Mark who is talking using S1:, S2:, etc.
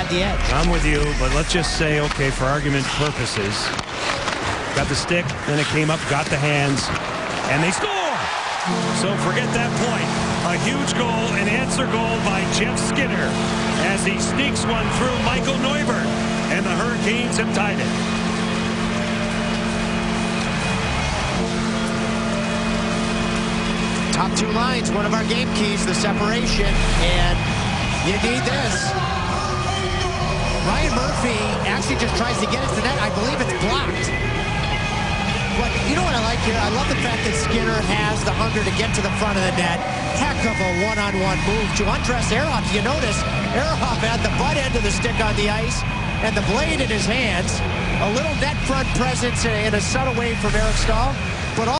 S1: had the edge.
S2: I'm with you, but let's just say, okay, for argument purposes, got the stick, then it came up, got the hands, and they score! So forget that point. A huge goal, an answer goal by Jeff Skinneer as he sneaks one through Michael Neubert, and the Hurricanes have tied it.
S1: Top two lines, one of our game keys, the separation, and you need this. Ryan Murphy actually just tries to get it to the net. I believe it's blocked. But you know what I like here? I love the fact that Skinner has the hunger to get to the front of the net. Heck of a one-on-one move to undress Ehrhoff. You notice Ehrhoff had the butt end of the stick on the ice and the blade in his hands. A little net front presence in a subtle way from Eric Staal.